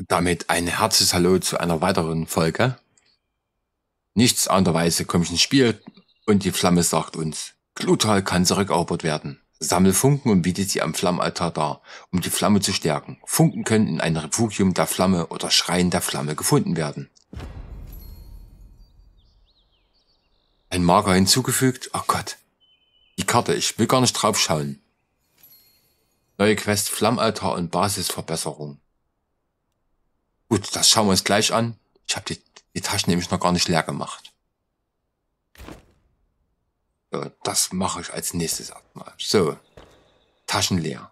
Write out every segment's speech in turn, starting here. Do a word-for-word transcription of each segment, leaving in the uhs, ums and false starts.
Damit ein herzliches Hallo zu einer weiteren Folge. Nichts anderweise komme ich ins Spiel und die Flamme sagt uns, Gluthal kann zurückerobert werden. Sammel Funken und biete sie am Flammenaltar dar, um die Flamme zu stärken. Funken können in einem Refugium der Flamme oder Schrein der Flamme gefunden werden. Ein Marker hinzugefügt. Oh Gott. Die Karte, ich will gar nicht drauf schauen. Neue Quest, Flammenaltar und Basisverbesserung. Gut, das schauen wir uns gleich an. Ich habe die, die Taschen nämlich noch gar nicht leer gemacht. So, das mache ich als nächstes erstmal. So, Taschen leer.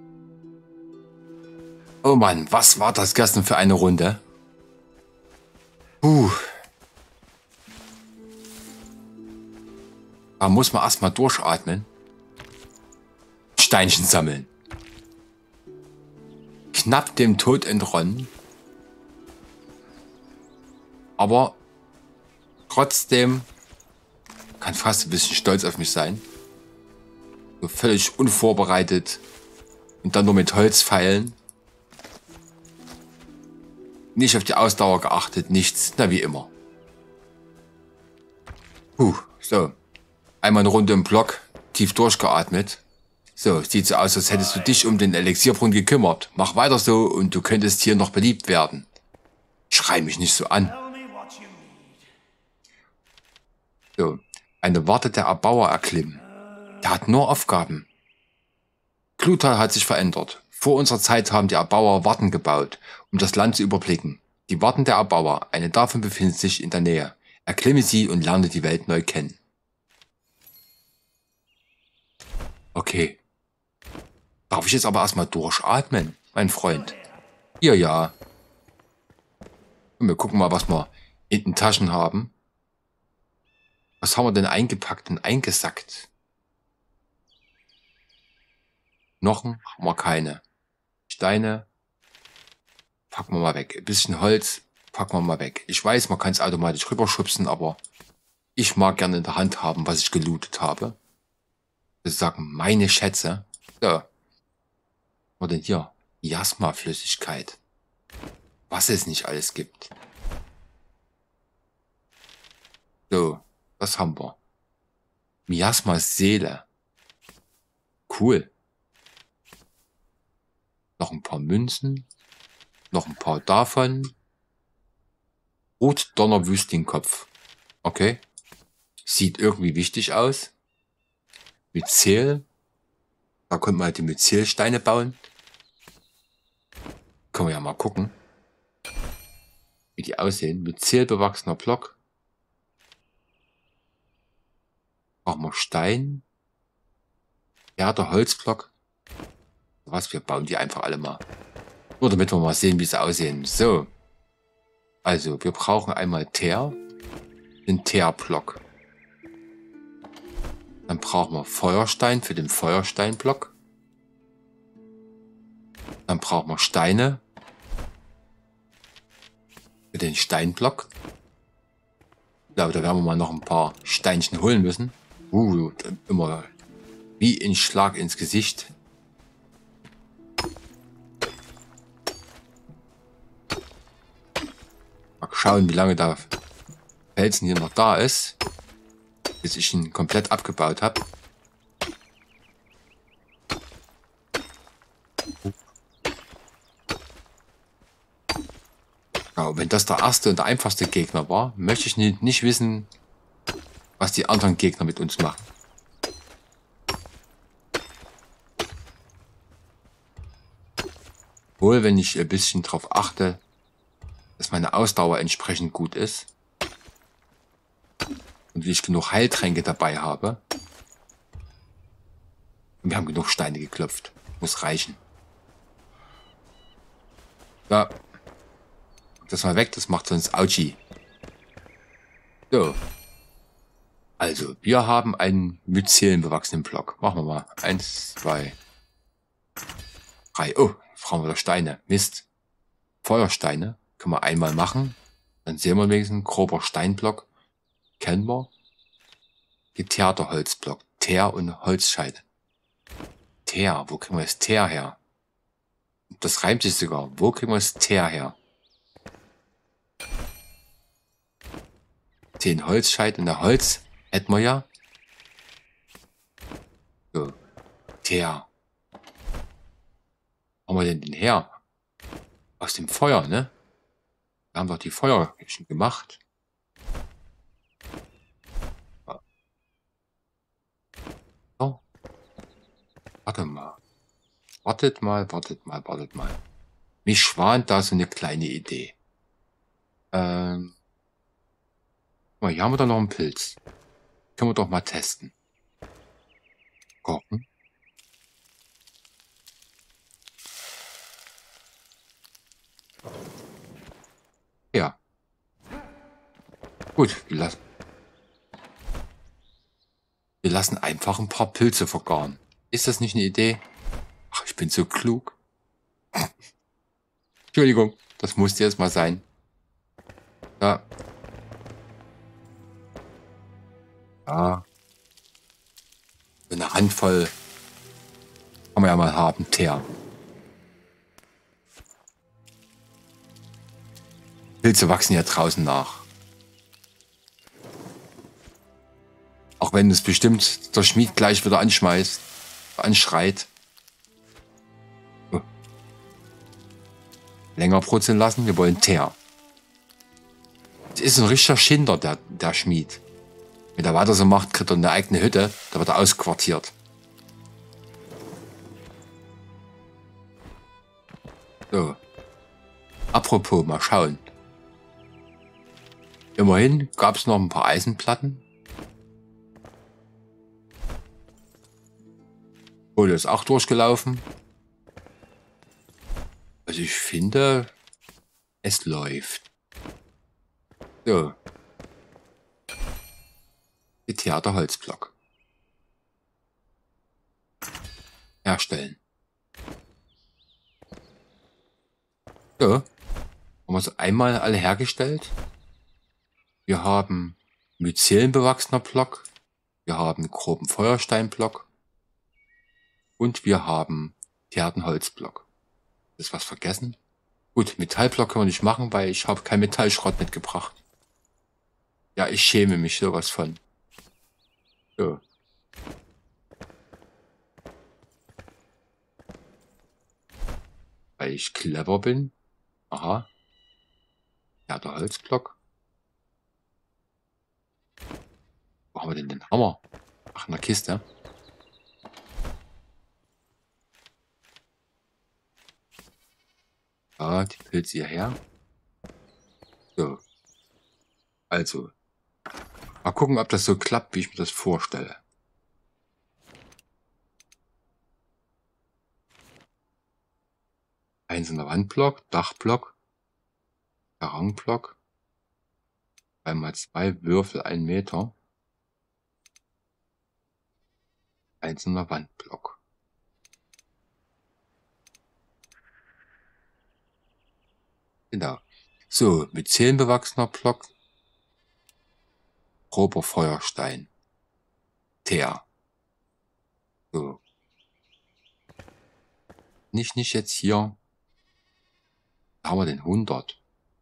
Oh Mann, was war das gestern für eine Runde? Puh. Da muss man erstmal durchatmen. Steinchen sammeln. Knapp dem Tod entronnen. Aber trotzdem kann fast ein bisschen stolz auf mich sein. So völlig unvorbereitet und dann nur mit Holz feilen. Nicht auf die Ausdauer geachtet, nichts, na wie immer. Puh, so. Einmal eine Runde im Block, tief durchgeatmet. So, sieht so aus, als hättest du dich um den Elixierbrunnen gekümmert. Mach weiter so und du könntest hier noch beliebt werden. Schrei mich nicht so an. So, eine Warte der Erbauer erklimmen. Der hat nur Aufgaben. Gluthal hat sich verändert. Vor unserer Zeit haben die Erbauer Warten gebaut, um das Land zu überblicken. Die Warten der Erbauer, eine davon befindet sich in der Nähe. Erklimme sie und lerne die Welt neu kennen. Okay. Darf ich jetzt aber erstmal durchatmen, mein Freund? Ja, ja. Und wir gucken mal, was wir in den Taschen haben. Was haben wir denn eingepackt und eingesackt? Knochen haben wir keine. Steine packen wir mal weg. Ein bisschen Holz packen wir mal weg. Ich weiß, man kann es automatisch rüberschubsen, aber ich mag gerne in der Hand haben, was ich gelootet habe. Das sagen meine Schätze. So. Was denn hier? Miasma-Flüssigkeit. Was es nicht alles gibt. So. Was haben wir? Miasmas Seele. Cool. Noch ein paar Münzen. Noch ein paar davon. Rotdonner Wüstinkopf. Okay. Sieht irgendwie wichtig aus. Myzel. Da könnte man halt die Myzelsteine bauen. Können wir ja mal gucken, wie die aussehen. Myzel bewachsener Block. Brauchen wir Stein. Ja, der Holzblock. Was, wir bauen die einfach alle mal. Nur damit wir mal sehen, wie sie aussehen. So. Also, wir brauchen einmal Teer. Den Teerblock. Dann brauchen wir Feuerstein für den Feuersteinblock. Dann brauchen wir Steine für den Steinblock. Ich glaube, da werden wir mal noch ein paar Steinchen holen müssen. Uh, immer wie ein Schlag ins Gesicht. Mal schauen, wie lange der Felsen hier noch da ist, bis ich ihn komplett abgebaut habe. Ja, wenn das der erste und der einfachste Gegner war, möchte ich nicht, nicht wissen, was die anderen Gegner mit uns machen. Wohl, wenn ich ein bisschen darauf achte, dass meine Ausdauer entsprechend gut ist und wie ich genug Heiltränke dabei habe. Und wir haben genug Steine geklopft. Muss reichen. Ja. Das mal weg, das macht sonst Auchi. So. Also, wir haben einen myzelenbewachsenen Block. Machen wir mal. Eins, zwei, drei. Oh, brauchen wir da Steine. Mist. Feuersteine. Können wir einmal machen. Dann sehen wir wenigstens ein grober Steinblock. Kennen wir. Geteerter Holzblock. Teer und Holzscheide. Teer. Wo kriegen wir das Teer her? Das reimt sich sogar. Wo kriegen wir das Teer her? Zehn Holzscheite. Und der Holz hätten wir ja. So. Teer. Wo haben wir denn den her? Aus dem Feuer, ne? Wir haben doch die Feuer schon gemacht. So. Warte mal. Wartet mal, wartet mal, wartet mal. Mich schwant da so eine kleine Idee. Ähm. Guck mal, hier haben wir doch noch einen Pilz. Können wir doch mal testen. Gucken. Ja. Gut, wir lassen, wir lassen einfach ein paar Pilze vergaren. Ist das nicht eine Idee? Ach, ich bin so klug. Entschuldigung, das musste jetzt mal sein. Ja. Ja. So eine Handvoll kann man ja mal haben, Teer. Pilze wachsen ja draußen nach. Auch wenn es bestimmt der Schmied gleich wieder anschmeißt, anschreit. Oh. Länger brutzeln lassen, wir wollen Teer. Das ist ein richtiger Schinder, der, der Schmied. Wenn er weiter so macht, kriegt er eine eigene Hütte, da wird er ausquartiert. So. Apropos, mal schauen. Immerhin gab es noch ein paar Eisenplatten. Kohle ist auch durchgelaufen. Also ich finde, es läuft. So. Geteerter Holzblock. Herstellen. So. Haben wir es einmal alle hergestellt. Wir haben Mycelen bewachsener Block. Wir haben groben Feuersteinblock. Und wir haben geteerten Holzblock. Ist was vergessen? Gut, Metallblock können wir nicht machen, weil ich habe kein Metallschrott mitgebracht. Ja, ich schäme mich sowas von. So. Weil ich clever bin. Aha. Ja, der Holzblock. Wo haben wir denn den Hammer? Ach, in der Kiste. Ja, die Pilze hierher. So. Also. Mal gucken, ob das so klappt, wie ich mir das vorstelle. Einzelner Wandblock, Dachblock, Perronblock. Einmal zwei Würfel, ein Meter. Einzelner Wandblock. Genau. So, mit Mycelen bewachsener Block. Grober Feuerstein. Teer. So. Nicht, nicht jetzt hier. Da haben wir den hundert.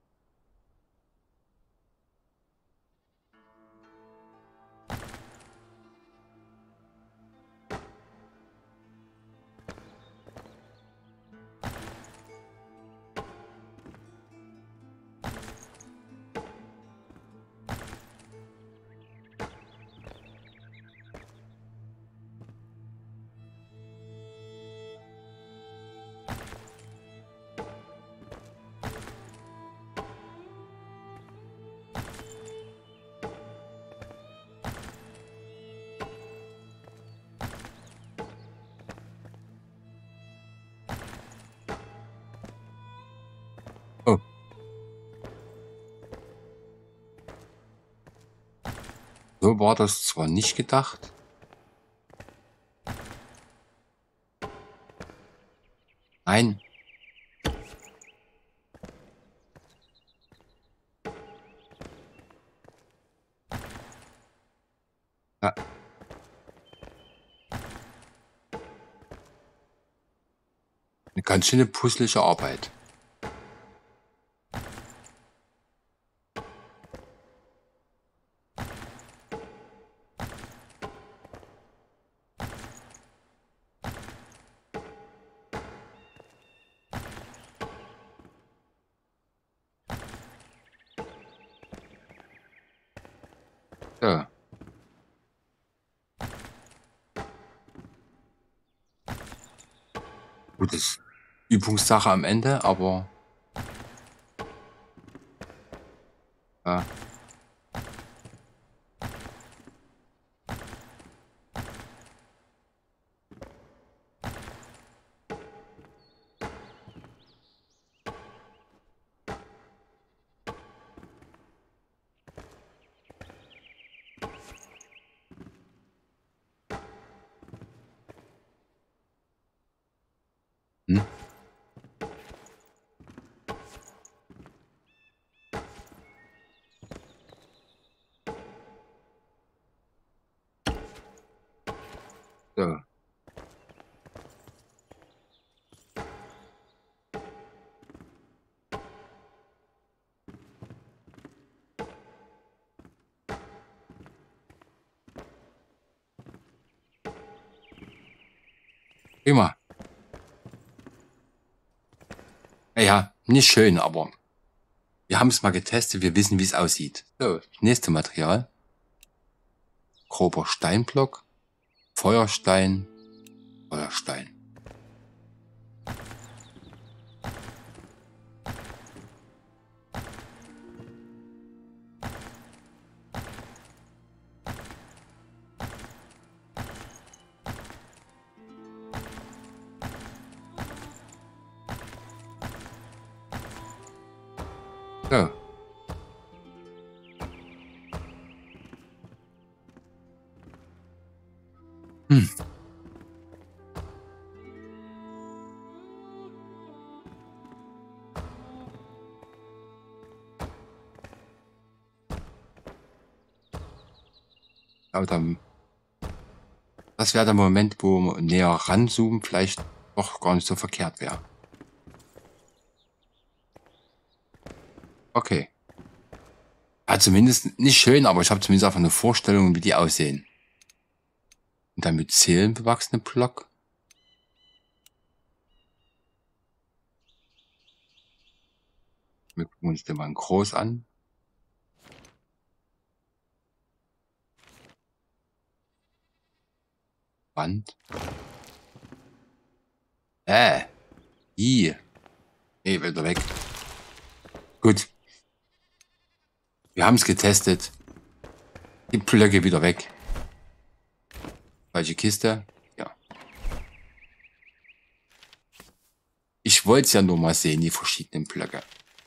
Oh. So war das zwar nicht gedacht. Nein. Ja. Eine ganz schöne puzzelige Arbeit. Ja. Gut, das ist Übungssache am Ende, aber ja. Hm? So. Prima. Ja, nicht schön, aber wir haben es mal getestet, wir wissen, wie es aussieht. So, nächste Material. Grober Steinblock, Feuerstein, Feuerstein. So. Hm. Aber dann, das wäre der Moment, wo wir näher ranzoomen, vielleicht doch gar nicht so verkehrt wäre. Okay. Ja, zumindest nicht schön, aber ich habe zumindest einfach eine Vorstellung, wie die aussehen. Und dann mit Zählen bewachsene Block. Wir gucken uns den mal groß an. Wand. Äh. I. Nee, wieder weg. Gut. Wir haben es getestet. Die Blöcke wieder weg. Falsche Kiste. Ja. Ich wollte es ja nur mal sehen, die verschiedenen Blöcke.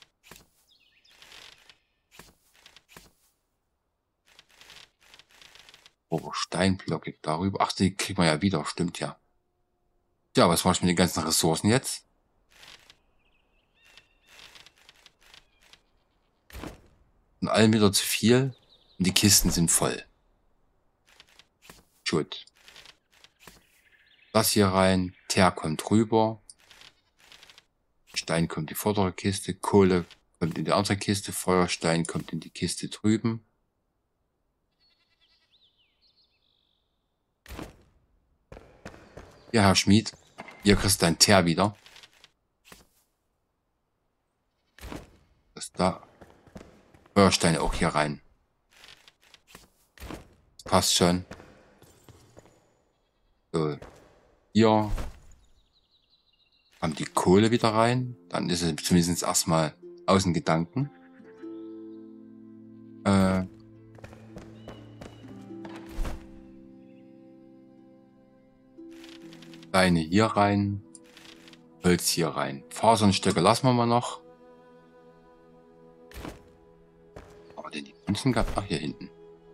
Oh, Steinblöcke darüber. Ach, die kriegen wir ja wieder. Stimmt ja. Ja, was mache ich mit den ganzen Ressourcen jetzt? Und allen wieder zu viel. Und die Kisten sind voll. Gut. Das hier rein. Teer kommt rüber. Stein kommt in die vordere Kiste. Kohle kommt in die andere Kiste. Feuerstein kommt in die Kiste drüben. Ja, Herr Schmied. Hier kriegst du dein Teer wieder. Das da. Feuersteine auch hier rein. Das passt schon. So. Hier kommt die Kohle wieder rein. Dann ist es zumindest erstmal außen Gedanken. Äh. Steine hier rein. Holz hier rein. Fasernstücke lassen wir mal noch. Aber denn die Münzen gab ach hier hinten.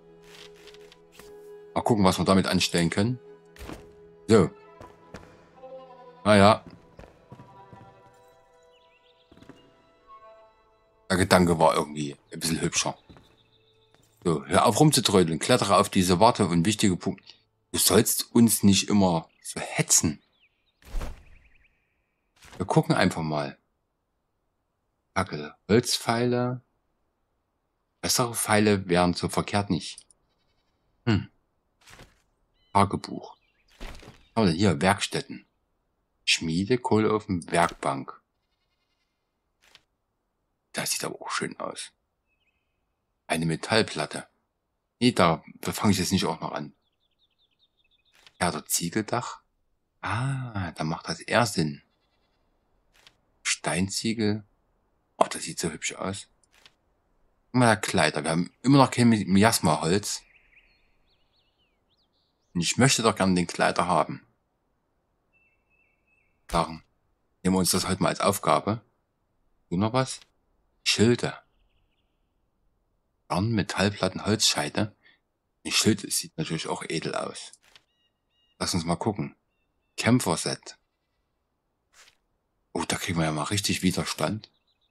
Mal gucken, was wir damit anstellen können. So. Naja. Der Gedanke war irgendwie ein bisschen hübscher. So, hör auf rumzutrödeln. Klettere auf diese Warte und wichtige Punkte. Du sollst uns nicht immer so hetzen. Wir gucken einfach mal. Fackel, Holzpfeile. Bessere Pfeile wären so verkehrt nicht. Hm. Tagebuch. Aber hier, Werkstätten. Schmiede, Kohleofen, Werkbank. Das sieht aber auch schön aus. Eine Metallplatte. Nee, da, da fange ich jetzt nicht auch noch an. Ja, der Ziegeldach. Ah, da macht das eher Sinn. Steinziegel. Oh, das sieht so hübsch aus. Guck mal, der Kleider. Wir haben immer noch kein Miasma-Holz. Und ich möchte doch gerne den Kleider haben. Darum nehmen wir uns das heute mal als Aufgabe. Tun noch was? Schilde. Garn, Metallplatten, Holzscheite. Ein Schild sieht natürlich auch edel aus. Lass uns mal gucken. Kämpferset. Oh, da kriegen wir ja mal richtig Widerstand.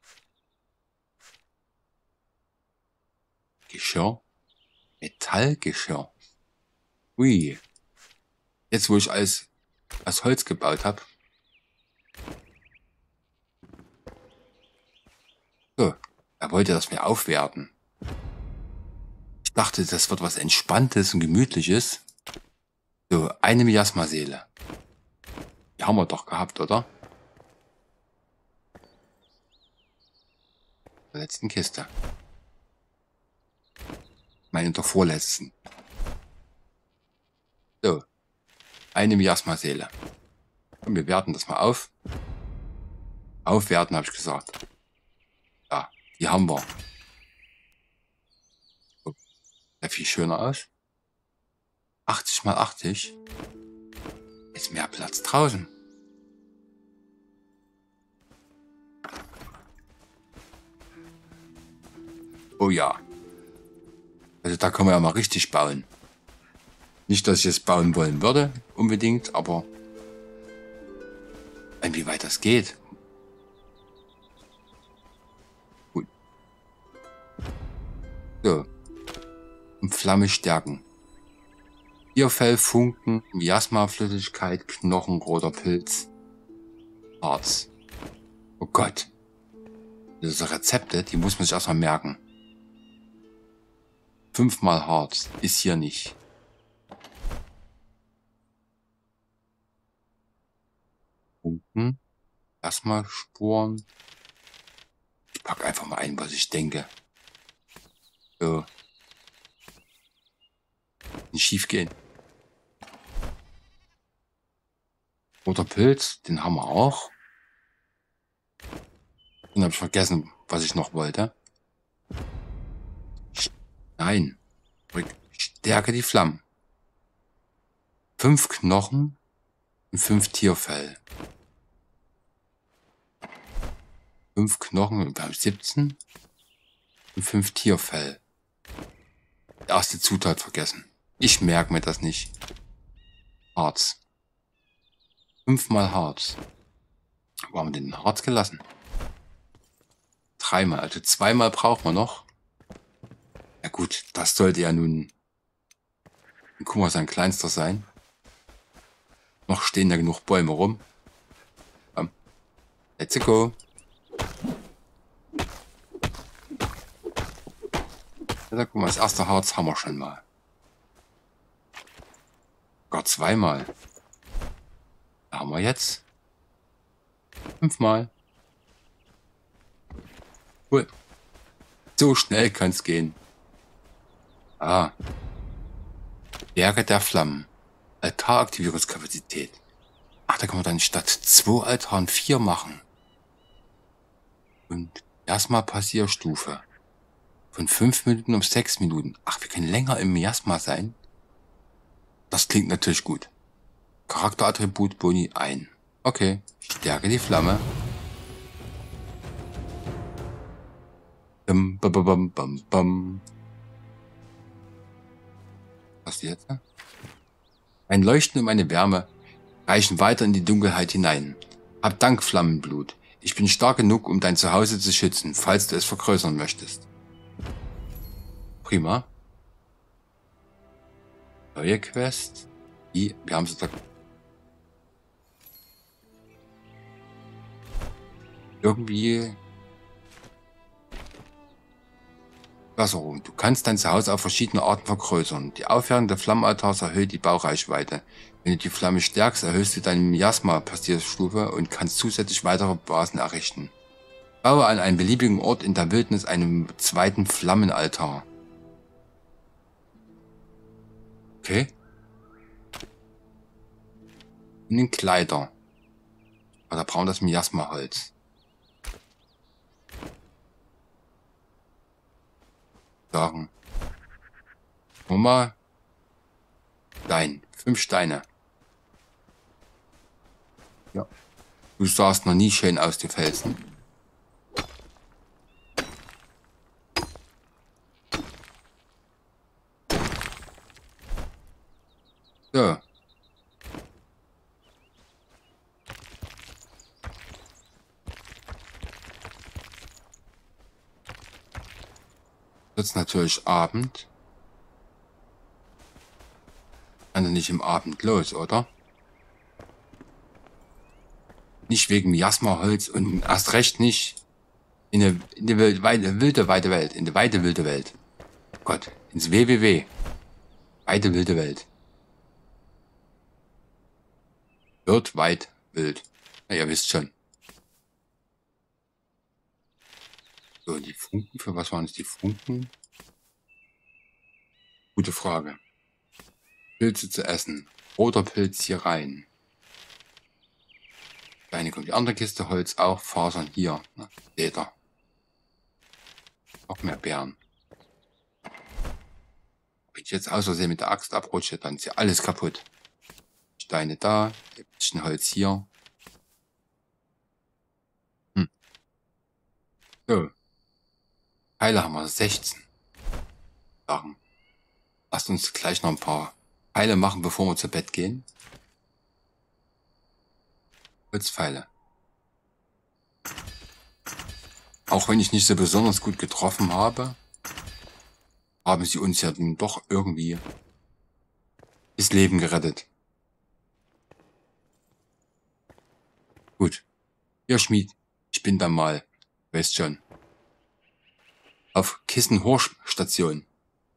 Geschirr. Metallgeschirr. Ui. Jetzt, wo ich alles aus Holz gebaut habe. So, er wollte das mir aufwerten. Ich dachte, das wird was Entspanntes und Gemütliches. So, eine Miasma-Seele. Die haben wir doch gehabt, oder? In der letzten Kiste. Meine in der vorletzten. So, eine Miasma-Seele. Und wir werten das mal auf. Aufwerten, habe ich gesagt. Ja, die haben wir. So, sieht viel schöner aus. achtzig mal achtzig. Ist mehr Platz draußen. Oh ja. Also da können wir ja mal richtig bauen. Nicht, dass ich es bauen wollen würde, unbedingt, aber inwieweit das geht. Gut. So. Und Flamme stärken. Tierfell, Funken, Miasma-Flüssigkeit, Knochen, roter Pilz, Harz. Oh Gott. Diese Rezepte, die muss man sich erstmal merken. Fünfmal Harz ist hier nicht. Funken. Erstmal Spuren. Ich packe einfach mal ein, was ich denke. So. Nicht schief gehen. Roter Pilz, den haben wir auch. Dann habe ich vergessen, was ich noch wollte. Nein. Stärke die Flammen. Fünf Knochen und fünf Tierfell. Fünf Knochen, wir haben siebzehn und fünf Tierfell. Die erste Zutat vergessen. Ich merke mir das nicht. Harz. Fünfmal Harz. Wo haben wir den Harz gelassen? Dreimal, also zweimal brauchen wir noch. Ja gut, das sollte ja nun, guck mal, sein kleinster sein. Noch stehen da genug Bäume rum. Komm. Let's go. Ja, guck mal, das erste Harz haben wir schon mal. Gott, zweimal. Da haben wir jetzt fünfmal. Cool. So schnell kann es gehen. Ah. Berge der Flammen. Altaraktivierungskapazität. Ach, da kann man dann statt zwei Altaren vier machen. Und erstmal Passierstufe. Von fünf Minuten auf sechs Minuten. Ach, wir können länger im Miasma sein. Das klingt natürlich gut. Charakterattribut Boni ein. Okay. Stärke die Flamme. Bum, bum, bum, bum, bum. Was jetzt? Ein Leuchten und eine Wärme reichen weiter in die Dunkelheit hinein. Hab Dank, Flammenblut. Ich bin stark genug, um dein Zuhause zu schützen, falls du es vergrößern möchtest. Prima. Neue Quest. Die, wir haben sie da. Irgendwie. Besserung. Du kannst dein Zuhause auf verschiedene Arten vergrößern. Die Aufwertung der Flammenaltars erhöht die Baureichweite. Wenn du die Flamme stärkst, erhöhst du deine Miasma-Passierstufe und kannst zusätzlich weitere Basen errichten. Baue an einem beliebigen Ort in der Wildnis einen zweiten Flammenaltar. Okay. In den Kleider. Aber da brauchen wir das Miasma-Holz. Sagen. Nummer. Stein. Fünf Steine. Ja. Du sahst noch nie schön aus, die Felsen. So. Jetzt natürlich Abend. Also nicht im Abend los, oder? Nicht wegen Miasma-Holz und erst recht nicht in eine, in die wilde, wilde, weite Welt. In die weite, wilde Welt. Gott, ins W W W. Weite, wilde Welt. Wird weit, wild. Na, ihr wisst schon. So, die Funken, für was waren es die Funken? Gute Frage. Pilze zu essen. Roter Pilz hier rein. Eine kommt die andere Kiste, Holz auch, Fasern hier. Ne? Leder. Noch mehr Beeren. Wenn ich jetzt aus Versehen mit der Axt abrutsche, dann ist ja alles kaputt. Steine da, ein bisschen Holz hier. Hm. So. Pfeile haben wir sechzehn. Sachen. Lasst uns gleich noch ein paar Pfeile machen, bevor wir zu Bett gehen. Holzpfeile. Auch wenn ich nicht so besonders gut getroffen habe, haben sie uns ja dann doch irgendwie das Leben gerettet. Gut. Ihr Schmied, ich bin dann mal, weißt schon, auf Kissen-Horsch-Station.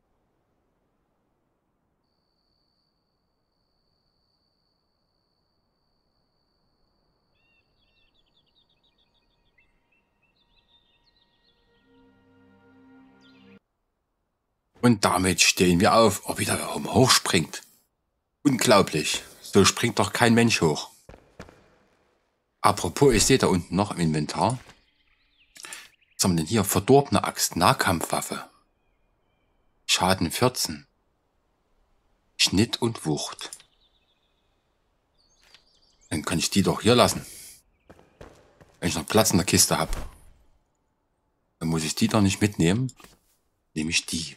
Und damit stehen wir auf. Oh, wie der oben hochspringt. Unglaublich. So springt doch kein Mensch hoch. Apropos, ich sehe da unten noch im Inventar. Was haben wir denn hier? Verdorbene Axt, Nahkampfwaffe. Schaden vierzehn. Schnitt und Wucht. Dann kann ich die doch hier lassen. Wenn ich noch Platz in der Kiste habe. Dann muss ich die doch nicht mitnehmen. Nehme ich die.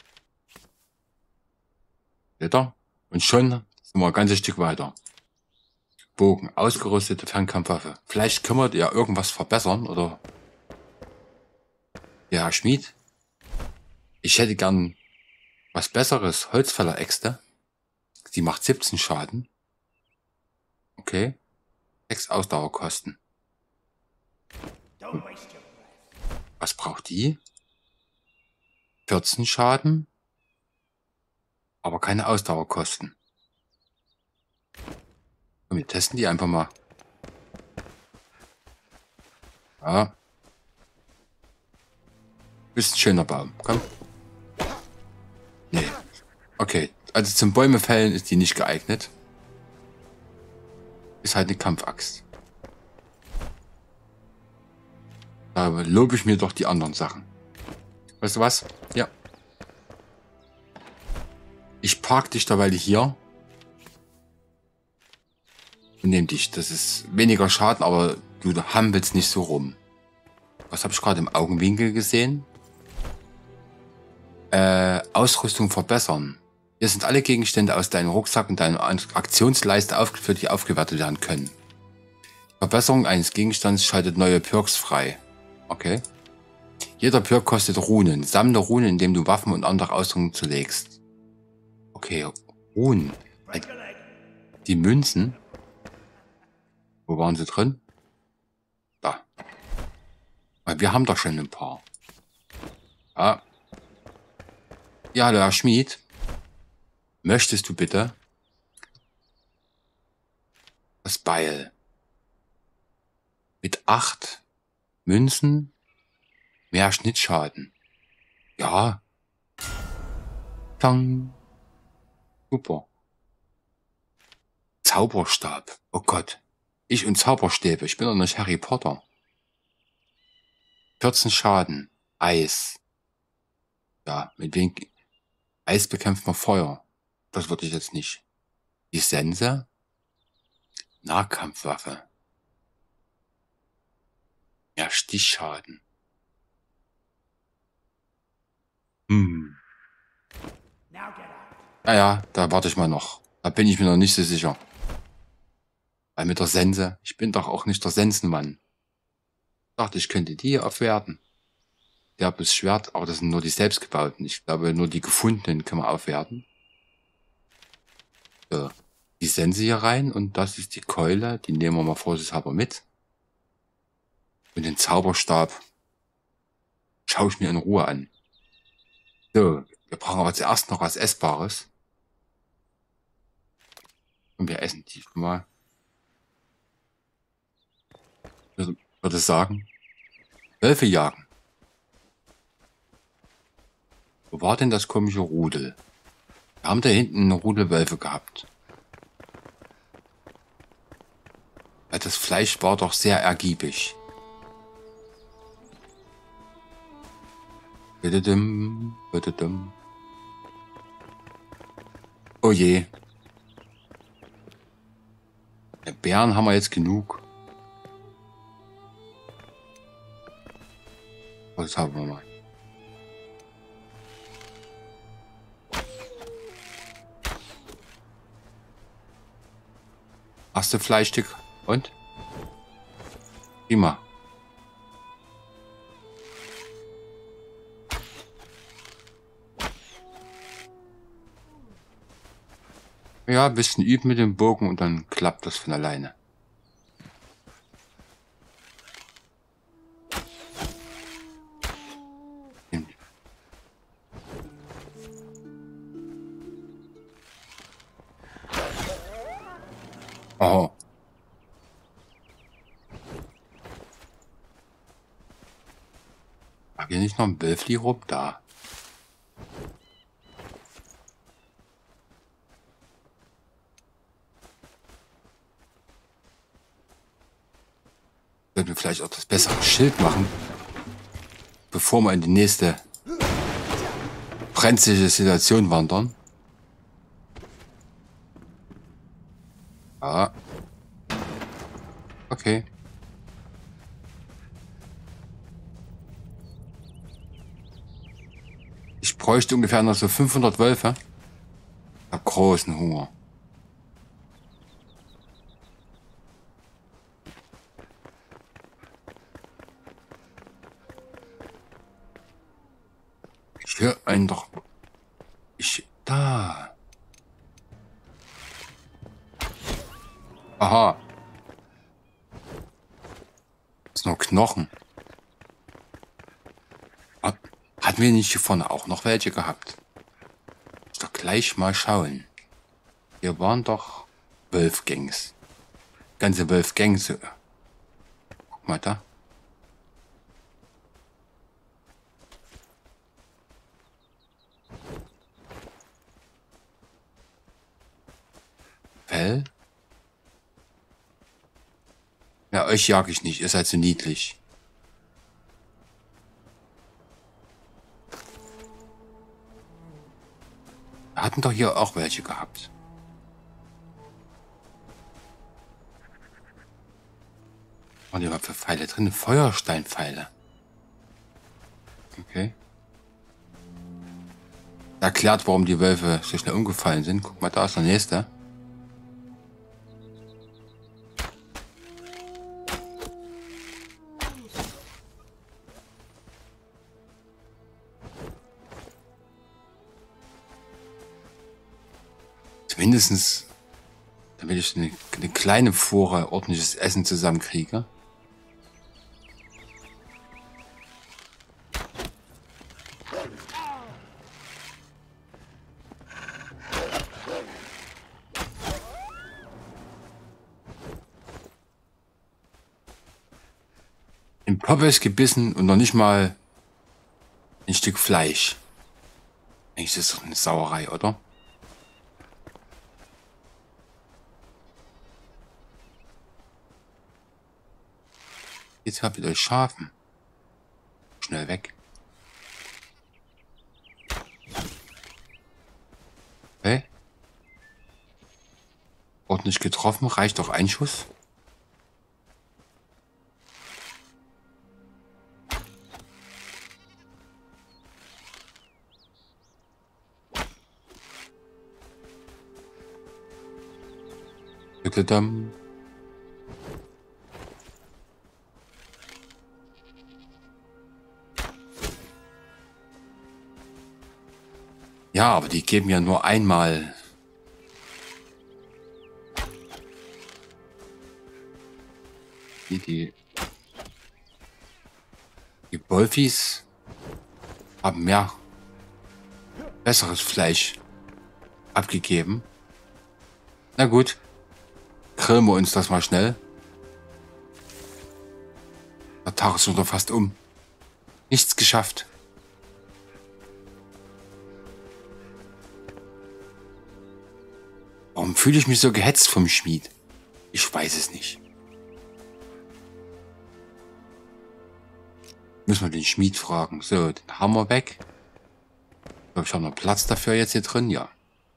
Blätter. Und schon sind wir ein ganzes Stück weiter. Bogen, ausgerüstete Fernkampfwaffe. Vielleicht können wir ja irgendwas verbessern, oder? Ja, Herr Schmied. Ich hätte gern was Besseres. Holzfäller-Äxte. Sie macht siebzehn Schaden. Okay. sechs Ausdauerkosten. Was braucht die? vierzehn Schaden. Aber keine Ausdauerkosten. Und wir testen die einfach mal. Ja. Ist ein schöner Baum. Komm. Nee. Okay. Also zum Bäume fällen ist die nicht geeignet. Ist halt eine Kampfaxt. Da lobe ich mir doch die anderen Sachen. Weißt du was? Ja. Ich park dich dabei hier. Und nehme dich. Das ist weniger Schaden, aber du hampelst nicht so rum. Was habe ich gerade im Augenwinkel gesehen? Äh, Ausrüstung verbessern. Hier sind alle Gegenstände aus deinem Rucksack und deiner Aktionsleiste aufgeführt, die aufgewertet werden können. Die Verbesserung eines Gegenstands schaltet neue Perks frei. Okay. Jeder Perk kostet Runen. Sammle Runen, indem du Waffen und andere Ausrüstung zulegst. Okay, Runen. Die Münzen. Wo waren sie drin? Da. Weil wir haben doch schon ein paar. Ja. Ja, hallo Herr Schmied. Möchtest du bitte das Beil mit acht Münzen mehr Schnittschaden? Ja. Tang. Super. Zauberstab. Oh Gott. Ich und Zauberstäbe. Ich bin doch nicht Harry Potter. vierzehn Schaden. Eis. Ja, mit wem... Eis bekämpft man Feuer. Das würde ich jetzt nicht. Die Sense. Nahkampfwaffe. Ja, Stichschaden. Hm. Naja, da warte ich mal noch. Da bin ich mir noch nicht so sicher. Weil mit der Sense, ich bin doch auch nicht der Sensenmann. Ich dachte, ich könnte die hier aufwerten. Derbes Schwert, aber das sind nur die selbstgebauten. Ich glaube, nur die gefundenen können wir aufwerten. So, die Sense hier rein und das ist die Keule. Die nehmen wir mal vorsichtshalber mit. Und den Zauberstab schaue ich mir in Ruhe an. So, wir brauchen aber zuerst noch was Essbares. Und wir essen die mal. Ich würde sagen, Wölfe jagen. Wo war denn das komische Rudel? Wir haben da hinten eine Rudel Wölfe gehabt. Weil das Fleisch war doch sehr ergiebig. Bitte-dim, bitte-dim. Oh je. Der Bären haben wir jetzt genug. Was haben wir mal? Erste Fleischstück und? Prima. Ja, ein bisschen üben mit dem Bogen und dann klappt das von alleine. Oh. War hier nicht noch ein Wölfli rum? Da. Sollten wir vielleicht auch das bessere Schild machen, bevor wir in die nächste brenzliche Situation wandern. Ja. Okay. Ich bräuchte ungefähr noch so fünfhundert Wölfe. Ich habe großen Hunger. Ich höre einen doch. Ich. Da. Aha. Das ist nur Knochen. Hat, hatten wir nicht hier vorne auch noch welche gehabt? Ich doch gleich mal schauen. Hier waren doch Wölfgangs. Ganze Wölfgangs. Guck mal da. Fell? Ja, euch jag ich nicht. Ihr seid so niedlich. Wir hatten doch hier auch welche gehabt. Und hier war für Pfeile drin. Feuersteinpfeile. Okay. Erklärt, warum die Wölfe so schnell umgefallen sind. Guck mal, da ist der nächste. Mindestens, damit ich eine, eine kleine Fuhre ordentliches Essen zusammenkriege. Im Pommes gebissen und noch nicht mal ein Stück Fleisch. Eigentlich ist das doch eine Sauerei, oder? Jetzt habt ihr euch Schafen. Schnell weg. Hey? Ordentlich getroffen, reicht doch ein Schuss. Dann. Ja, aber die geben ja nur einmal. Die, die, die Wolfis haben mehr besseres Fleisch abgegeben. Na gut. Grillen wir uns das mal schnell. Der Tag ist schon doch fast um. Nichts geschafft. Warum fühle ich mich so gehetzt vom Schmied? Ich weiß es nicht. Müssen wir den Schmied fragen. So, den Hammer weg. Ich glaube, ich habe noch Platz dafür jetzt hier drin. Ja.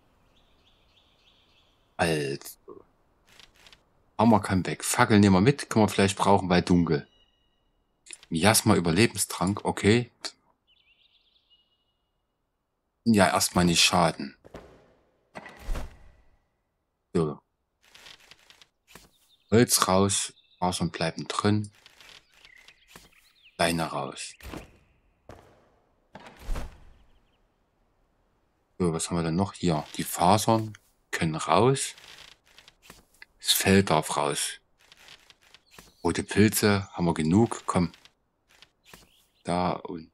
Also. Hammer kann weg. Fackel nehmen wir mit. Können wir vielleicht brauchen, weil dunkel. Miasma Überlebenstrank. Okay. Ja, erstmal nicht schaden. So. Holz raus. Fasern bleiben drin. Leine raus. So, was haben wir denn noch hier? Die Fasern können raus. Das Fell darf raus. Rote Pilze haben wir genug. Komm. Da und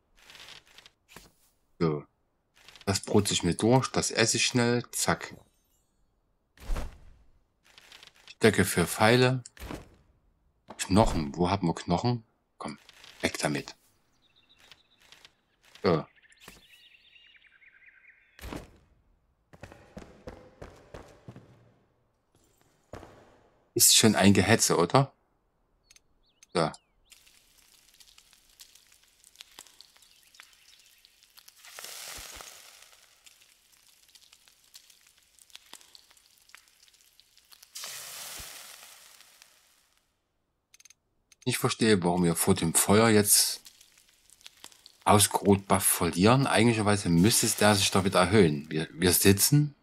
so. Das brot ich mir durch. Das esse ich schnell. Zack. Stöcke für Pfeile. Knochen. Wo haben wir Knochen? Komm. Weg damit. So. Ist schon ein Gehetze, oder? So. Ich verstehe, warum wir vor dem Feuer jetzt Ausgerot-Buff verlieren. Eigentlicherweise müsste es der sich da wieder erhöhen. Wir, wir sitzen.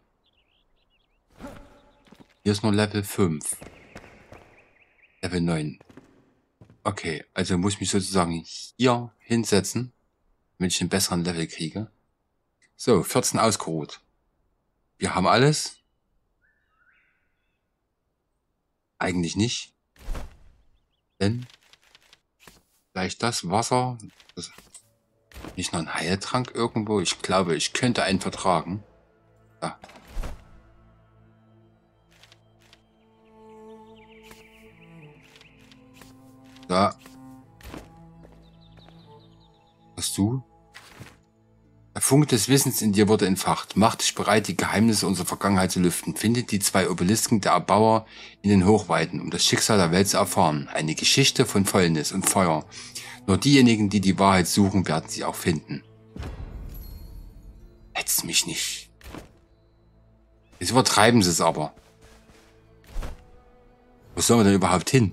Hier ist nur Level fünf. Level neun. Okay, also muss ich mich sozusagen hier hinsetzen, damit ich einen besseren Level kriege. So, vierzehn ausgeruht. Wir haben alles. Eigentlich nicht. Denn vielleicht das Wasser. Das, nicht noch ein Heiltrank irgendwo. Ich glaube, ich könnte einen vertragen. Ja. Da. Hast du? Der Funke des Wissens in dir wurde entfacht. Mach dich bereit, die Geheimnisse unserer Vergangenheit zu lüften. Findet die zwei Obelisken der Erbauer in den Hochweiten, um das Schicksal der Welt zu erfahren. Eine Geschichte von Fäulnis und Feuer. Nur diejenigen, die die Wahrheit suchen, werden sie auch finden. Hetz mich nicht. Jetzt übertreiben sie es aber. Wo sollen wir denn überhaupt hin?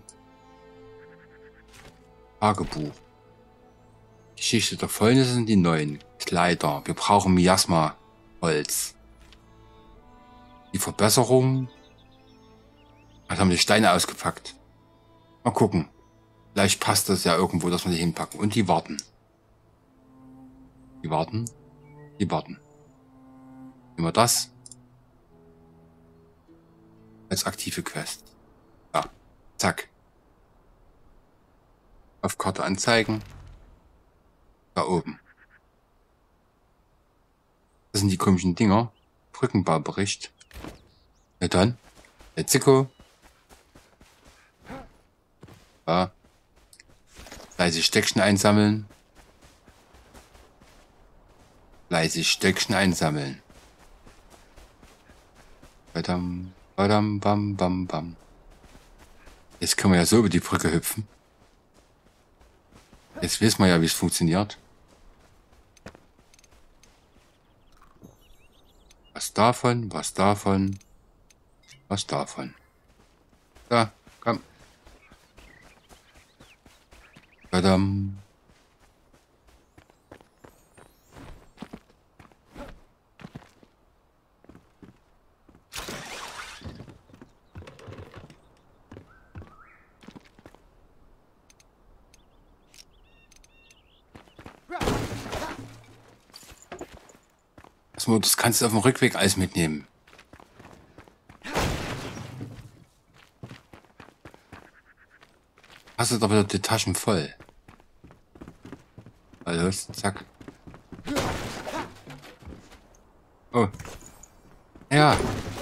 Tagebuch. Geschichte der Fäulnis sind die neuen Kleider. Wir brauchen Miasma-Holz. Die Verbesserung. Was haben die Steine ausgepackt? Mal gucken. Vielleicht passt das ja irgendwo, dass wir die hinpacken. Und die warten. Die warten. Die warten. Nehmen wir das. Als aktive Quest. Ja. Zack. Auf Karte anzeigen. Da oben. Das sind die komischen Dinger. Brückenbaubericht. Na dann. Let's go. Ja. Fleißig Stöckchen einsammeln. Fleißig Stöckchen einsammeln. Badam, badam, bam, bam, bam. Jetzt können wir ja so über die Brücke hüpfen. Jetzt wissen wir ja, wie es funktioniert. Was davon, was davon, was davon. Da, komm. Tadam. Das kannst du auf dem Rückweg alles mitnehmen. Hast du doch wieder die Taschen voll. Also, zack. Oh. Ja.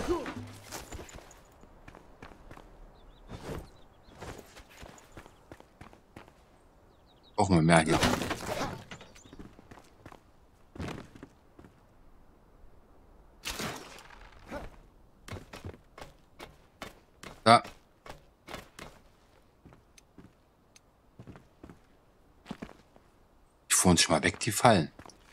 Brauchen wir mehr hier. Da. Die fuhren schon mal weg, die Fallen.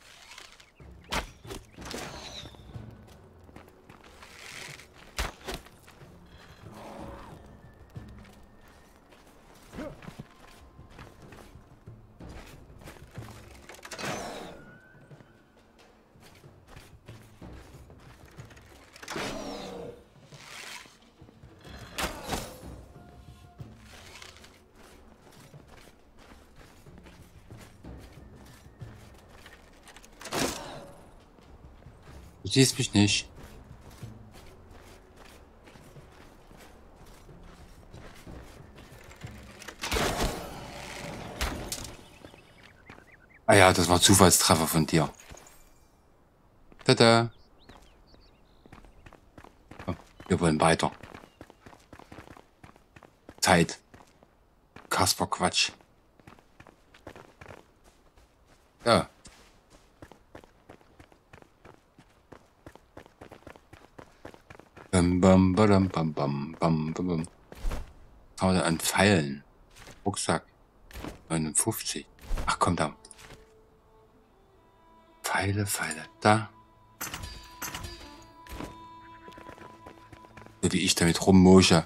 Du siehst mich nicht. Ah ja, das war Zufallstreffer von dir. Tada. Oh, wir wollen weiter. Zeit. Kasper Quatsch. Ja. Bam, bam, badam, bam, bam, bam, bam, bam. Zahl an Pfeilen. Rucksack. neunundfünfzig. Ach komm da. Pfeile, Pfeile. Da. So wie ich damit rummosche.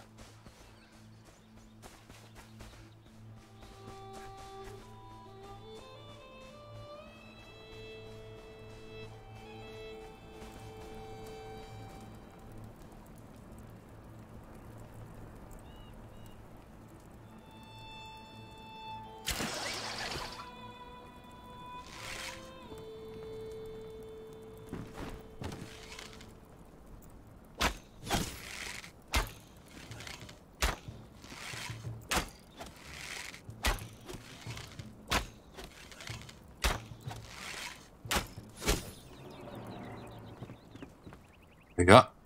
Ja.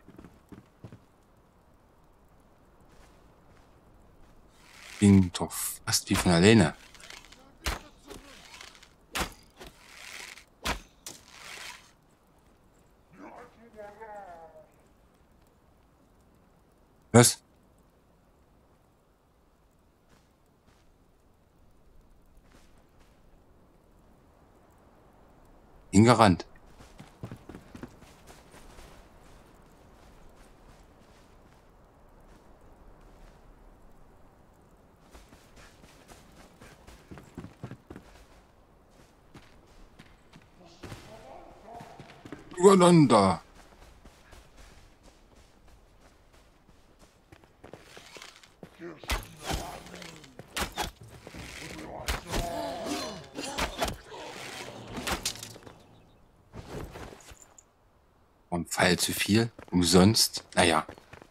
Ging doch fast wie von alleine. Was? Hingerannt. Übereinander. Ein Pfeil zu viel. Umsonst. Naja.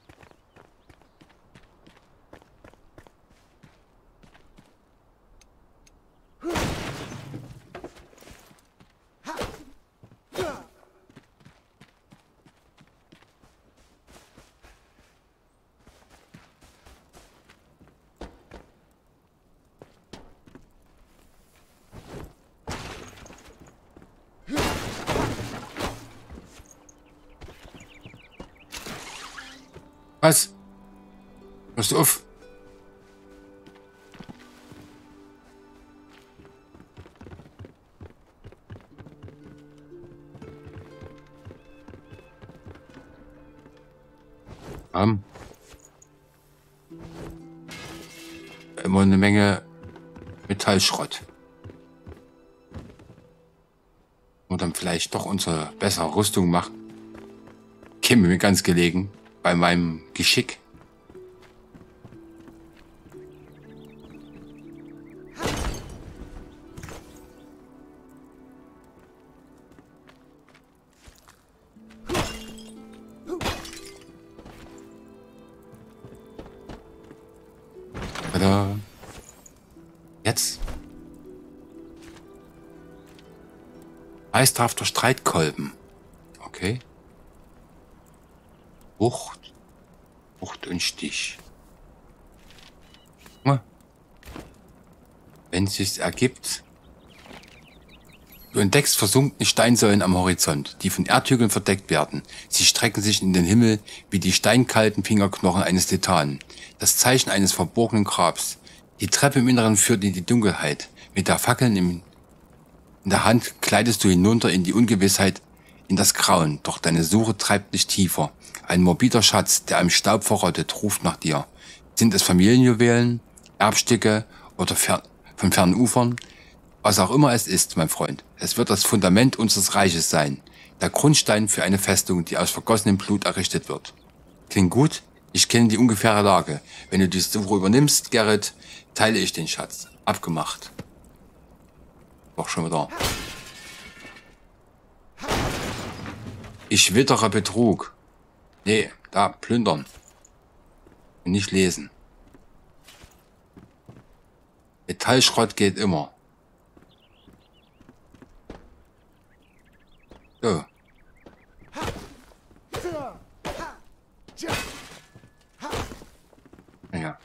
Was? Hörst du auf? Um. Immer eine Menge Metallschrott. Und dann vielleicht doch unsere bessere Rüstung machen. Käme mir ganz gelegen bei meinem Geschick. Tada. Jetzt. Meisterhafter Streitkolben. Okay. Wucht. Wucht und Stich. Wenn es sich ergibt. Du entdeckst versunkene Steinsäulen am Horizont, die von Erdhügeln verdeckt werden. Sie strecken sich in den Himmel wie die steinkalten Fingerknochen eines Titanen. Das Zeichen eines verborgenen Grabs. Die Treppe im Inneren führt in die Dunkelheit. Mit der Fackel in der Hand gleitest du hinunter in die Ungewissheit, in das Grauen. Doch deine Suche treibt dich tiefer. Ein morbider Schatz, der im Staub verrottet, ruft nach dir. Sind es Familienjuwelen, Erbstücke oder fer von fernen Ufern? Was auch immer es ist, mein Freund, es wird das Fundament unseres Reiches sein. Der Grundstein für eine Festung, die aus vergossenem Blut errichtet wird. Klingt gut? Ich kenne die ungefähre Lage. Wenn du die Suche übernimmst, Gerrit, teile ich den Schatz. Abgemacht. Doch schon wieder. Ich wittere Betrug. Nee, da, plündern. Und nicht lesen. Metallschrott geht immer. So. Ja.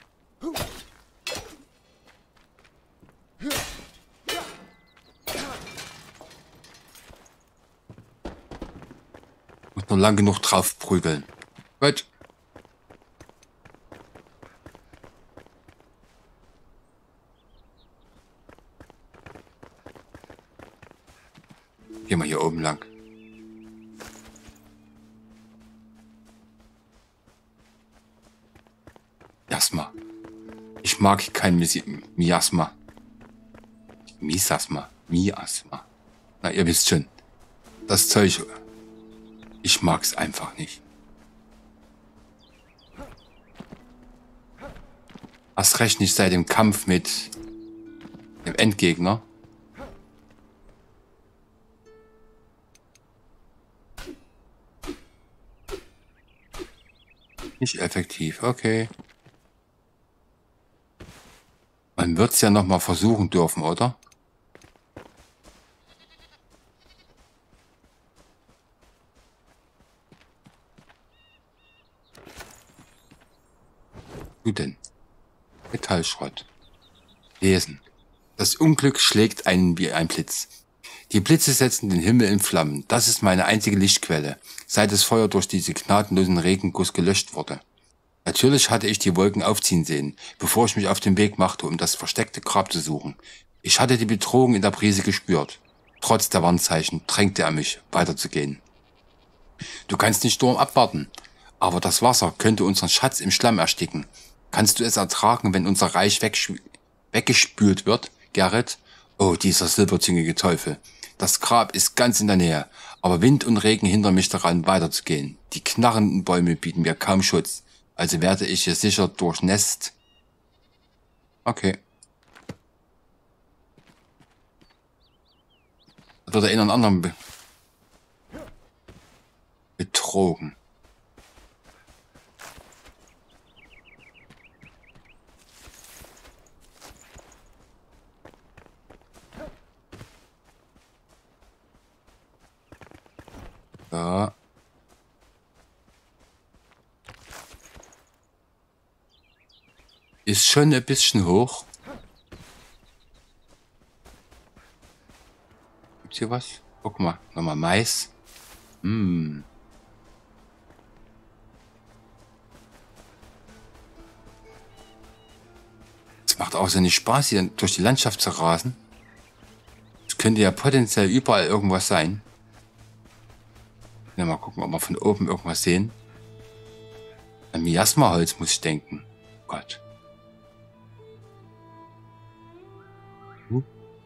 Muss nur lang genug drauf prügeln. Gut. Gehen wir hier oben lang. Miasma. Ich mag kein Mis Miasma. Miasma. Miasma. Na, ihr wisst schon. Das Zeug. Ich mag's einfach nicht. Erst recht nicht seit dem Kampf mit dem Endgegner. Nicht effektiv, okay. Man wird es ja noch mal versuchen dürfen, oder? Du denn? Metallschrott. Lesen. Das Unglück schlägt einen wie ein Blitz. Die Blitze setzen den Himmel in Flammen. Das ist meine einzige Lichtquelle, seit das Feuer durch diesen gnadenlosen Regenguss gelöscht wurde. Natürlich hatte ich die Wolken aufziehen sehen, bevor ich mich auf den Weg machte, um das versteckte Grab zu suchen. Ich hatte die Bedrohung in der Brise gespürt. Trotz der Warnzeichen drängte er mich, weiterzugehen. Du kannst den Sturm abwarten, aber das Wasser könnte unseren Schatz im Schlamm ersticken. Kannst du es ertragen, wenn unser Reich weggespült wird, Gerrit? Oh, dieser silberzüngige Teufel. Das Grab ist ganz in der Nähe, aber Wind und Regen hindern mich daran, weiterzugehen. Die knarrenden Bäume bieten mir kaum Schutz, also werde ich hier sicher durchnässt. Okay. Hat er einen anderen be betrogen? Ja. Ist schon ein bisschen hoch. Gibt's hier was? Guck mal, nochmal Mais. Hm. Es macht auch so nicht Spaß, hier durch die Landschaft zu rasen. Es könnte ja potenziell überall irgendwas sein. Ja, mal gucken, ob wir von oben irgendwas sehen. An Miasmaholz muss ich denken. Gott. Hm?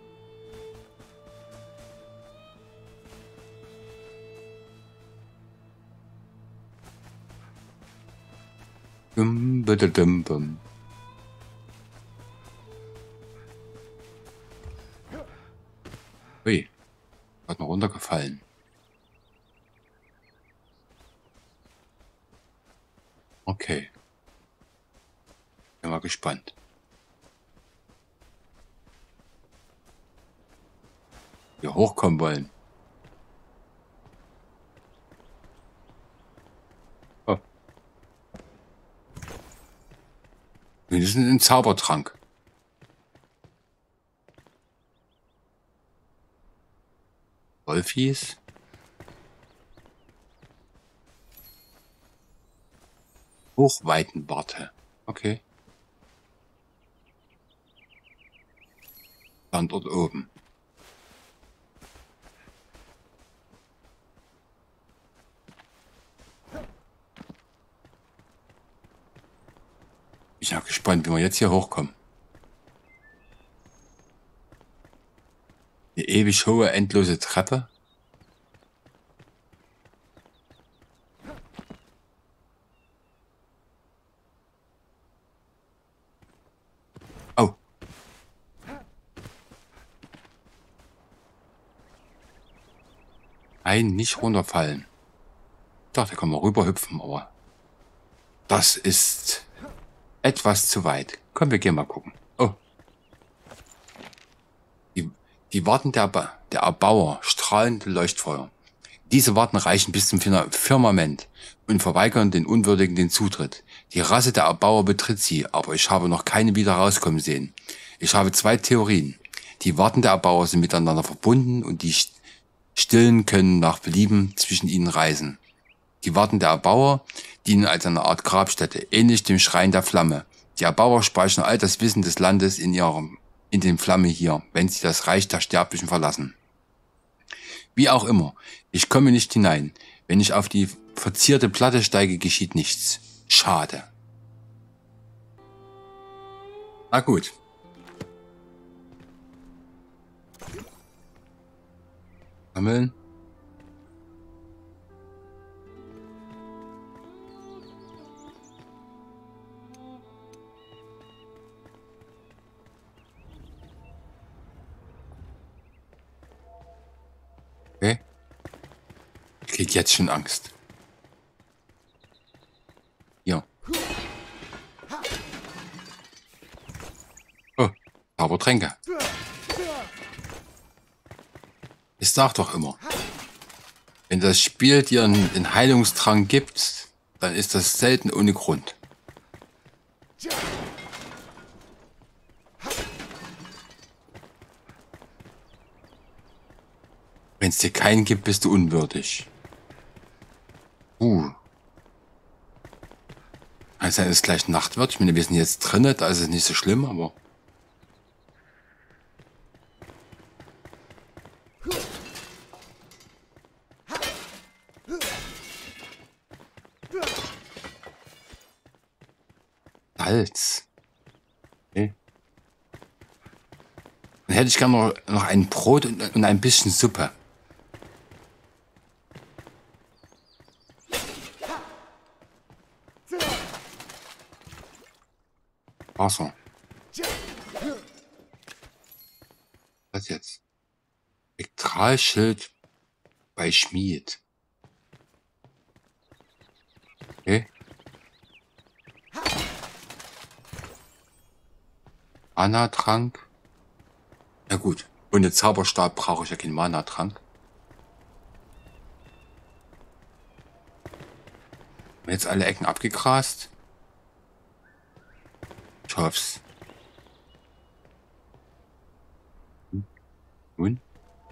Dum, bitte, dum, dum. Ui, hat noch runtergefallen. Okay. Bin mal gespannt. Wir hochkommen wollen. Oh. Wir sind im Zaubertrank. Wolfies. Hochweitenwarte. Okay. Standort oben. Ich bin ja gespannt, wie wir jetzt hier hochkommen. Die ewig hohe, endlose Treppe. Oh. Nein, nicht runterfallen. Ich dachte, da kann man rüberhüpfen, aber das ist etwas zu weit. Komm, wir gehen mal gucken. Oh. Die, die Warten der, der Erbauer, strahlende Leuchtfeuer. Diese Warten reichen bis zum Firmament und verweigern den Unwürdigen den Zutritt. Die Rasse der Erbauer betritt sie, aber ich habe noch keine wieder rauskommen sehen. Ich habe zwei Theorien. Die Warten der Erbauer sind miteinander verbunden und die Stillen können nach Belieben zwischen ihnen reisen. Die Warten der Erbauer dienen als eine Art Grabstätte, ähnlich dem Schrein der Flamme. Die Erbauer speichern all das Wissen des Landes in ihrem, in den Flamme hier, wenn sie das Reich der Sterblichen verlassen. Wie auch immer, ich komme nicht hinein. Wenn ich auf die verzierte Platte steige, geschieht nichts. Schade. Na gut. Sammeln. Okay. Ich krieg jetzt schon Angst. Hier. Oh, Zaubertränke. Ich sag doch immer, wenn das Spiel dir einen, einen Heilungstrank gibt, dann ist das selten ohne Grund. Wenn es dir keinen gibt, bist du unwürdig. Uh. Kann sein, dass es gleich Nacht wird. Ich meine, wir sind jetzt drinnen, da ist es nicht so schlimm, aber... Salz. Okay. Dann hätte ich gerne noch, noch ein Brot und, und ein bisschen Suppe. Wasser. Was jetzt? Spektralschild bei Schmied. Okay. Mana-Trank. Na gut. Ohne Zauberstab brauche ich ja keinen Mana-Trank. Haben wir jetzt alle Ecken abgegrast? Ich hoff's. Hm. Nun?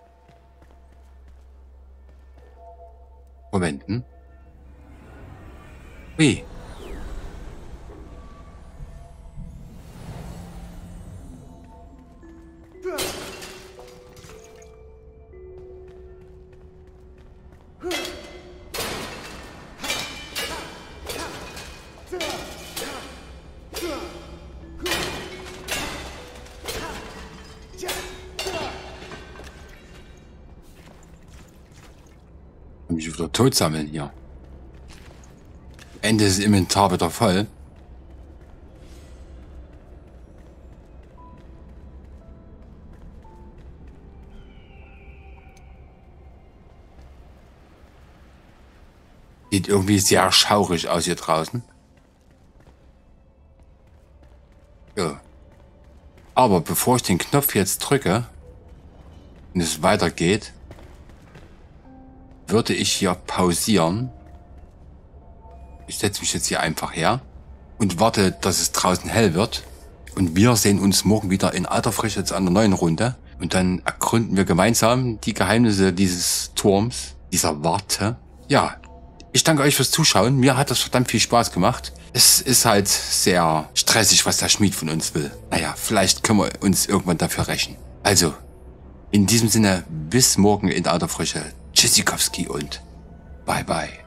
Verwenden. Wie? mich wieder tot sammeln hier. Ende ist das Inventar wieder voll. Sieht irgendwie sehr schaurig aus hier draußen. Ja. Aber bevor ich den Knopf jetzt drücke und es weitergeht, würde ich hier pausieren. Ich setze mich jetzt hier einfach her und warte, dass es draußen hell wird. Und wir sehen uns morgen wieder in alter Frische zu einer neuen Runde. Und dann ergründen wir gemeinsam die Geheimnisse dieses Turms, dieser Warte. Ja, ich danke euch fürs Zuschauen. Mir hat das verdammt viel Spaß gemacht. Es ist halt sehr stressig, was der Schmied von uns will. Naja, vielleicht können wir uns irgendwann dafür rächen. Also, in diesem Sinne, bis morgen in alter Frische. Tschüssikowski und bye bye.